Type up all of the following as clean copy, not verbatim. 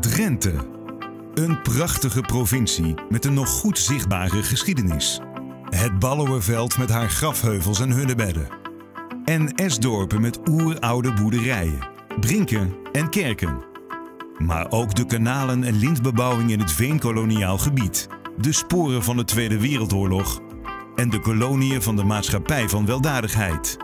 Drenthe. Een prachtige provincie met een nog goed zichtbare geschiedenis. Het Ballowerveld met haar grafheuvels en hunnebedden. En esdorpen met oeroude boerderijen, brinken en kerken. Maar ook de kanalen en lintbebouwing in het veenkoloniaal gebied. De sporen van de Tweede Wereldoorlog en de koloniën van de Maatschappij van Weldadigheid.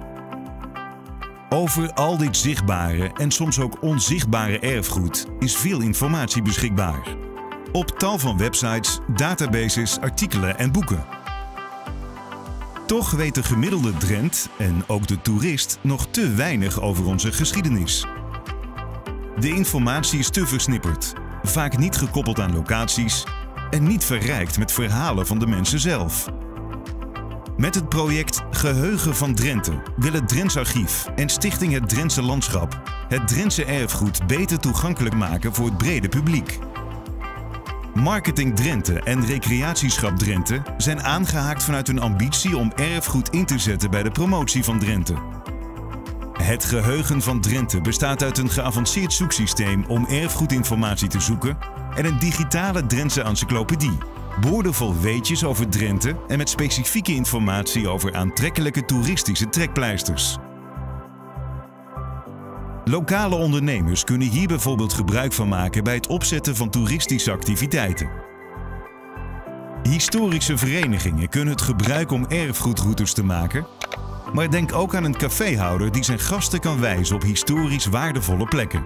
Over al dit zichtbare en soms ook onzichtbare erfgoed is veel informatie beschikbaar. Op tal van websites, databases, artikelen en boeken. Toch weet de gemiddelde Drent en ook de toerist nog te weinig over onze geschiedenis. De informatie is te versnipperd, vaak niet gekoppeld aan locaties en niet verrijkt met verhalen van de mensen zelf. Met het project Geheugen van Drenthe wil het Drents Archief en Stichting Het Drentse Landschap het Drentse erfgoed beter toegankelijk maken voor het brede publiek. Marketing Drenthe en Recreatieschap Drenthe zijn aangehaakt vanuit hun ambitie om erfgoed in te zetten bij de promotie van Drenthe. Het Geheugen van Drenthe bestaat uit een geavanceerd zoeksysteem om erfgoedinformatie te zoeken en een digitale Drentse encyclopedie. Boordevol weetjes over Drenthe en met specifieke informatie over aantrekkelijke toeristische trekpleisters. Lokale ondernemers kunnen hier bijvoorbeeld gebruik van maken bij het opzetten van toeristische activiteiten. Historische verenigingen kunnen het gebruiken om erfgoedroutes te maken, maar denk ook aan een caféhouder die zijn gasten kan wijzen op historisch waardevolle plekken.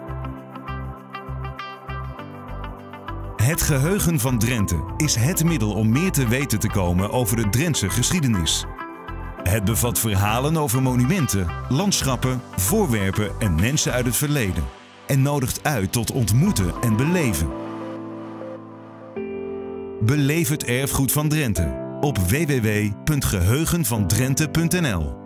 Het Geheugen van Drenthe is het middel om meer te weten te komen over de Drentse geschiedenis. Het bevat verhalen over monumenten, landschappen, voorwerpen en mensen uit het verleden en nodigt uit tot ontmoeten en beleven. Beleef het erfgoed van Drenthe op www.geheugenvandrenthe.nl.